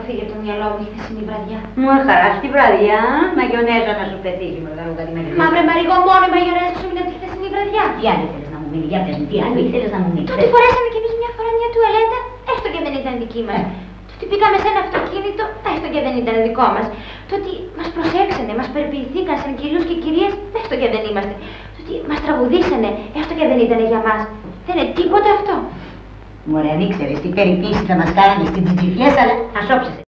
φύγει από το μυαλό μου η χθεσινή βραδιά. Μου χαρά στη βραδιά, μαγιονέζα να σου πετύχει με κάνω κάτι μαγιονέζα. Μα βρε Μαρίγο, μόνο η μαγιονέζα σου είναι από τη χθεσινή βραδιά. Τι άλλο ήθελες να μου μείνει, για πες μου, τι άλλο ήθελες να μου μείνει. Το ότι φορέσαμε κι εμείς μια φορά μια τουαλέτα, έστω και δεν ήταν δική μας. Το ότι πήγαμε σε ένα αυτοκίνητο, έστω και δεν ήταν δικό μας. Το ότι μας προσέξανε, μας περιποιηθήκαν σαν κυρίους και κυρίες, έστω και δεν είμαστε. Το ότι μας τραγουδήσανε, έστω και δεν ήταν για μας. Δεν είναι τίποτα αυτό. Μωρέ, αν ήξερες τι περιποίηση θα μας κάνανε στην τσιτσιφιές, αλλά θα σώψεσαι.